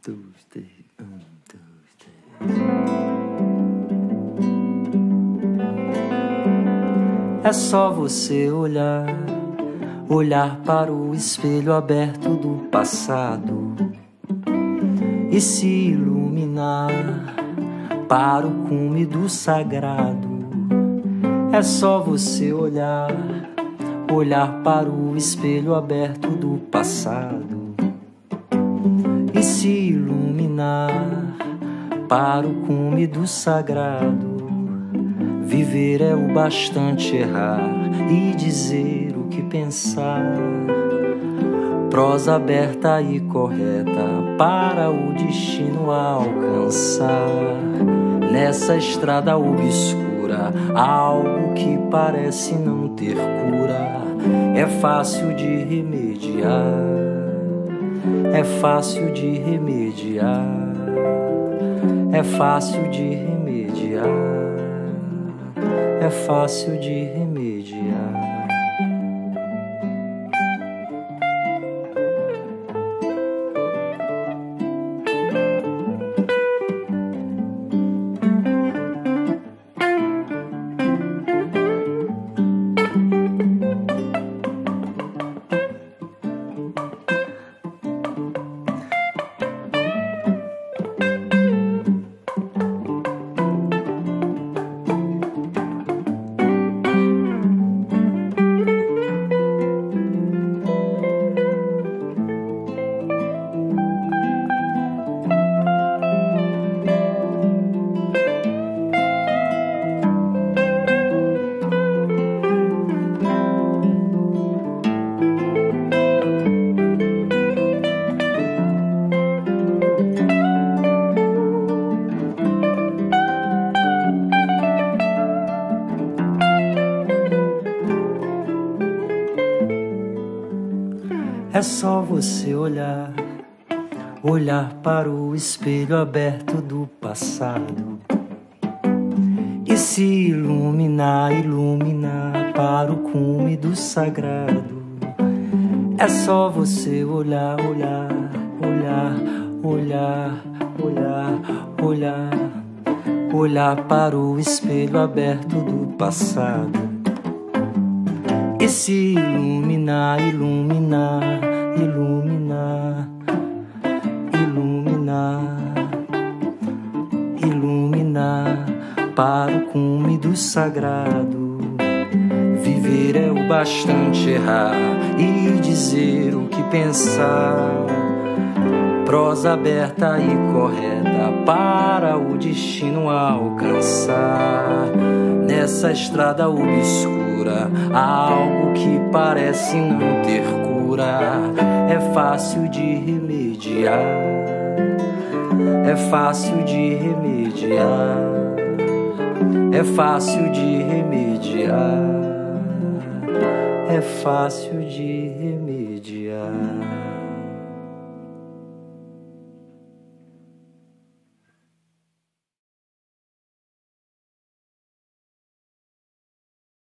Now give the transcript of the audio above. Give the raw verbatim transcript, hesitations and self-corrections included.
dois, três, um, dois, três. É só você olhar, olhar para o espelho aberto do passado e se iluminar para o cume do sagrado. É só você olhar, olhar para o espelho aberto do passado e se iluminar para o cume do sagrado. Viver é o bastante errar e dizer o que pensar. Prosa aberta e correta para o destino alcançar. Nessa estrada obscura, algo que parece não ter cura. É fácil de remediar, é fácil de remediar, é fácil de remediar, é fácil de remediar. É só você olhar, olhar para o espelho aberto do passado e se iluminar, iluminar para o cume do sagrado. É só você olhar, olhar, olhar, olhar, olhar, olhar, olhar para o espelho aberto do passado e se iluminar, iluminar, iluminar, iluminar, iluminar para o cume do sagrado. Viver é o bastante errar e dizer o que pensar. Prosa aberta e correta para o destino alcançar. Nessa estrada obscura, há algo que parece não ter cura. É fácil de remediar, é fácil de remediar, é fácil de remediar, é fácil de remediar.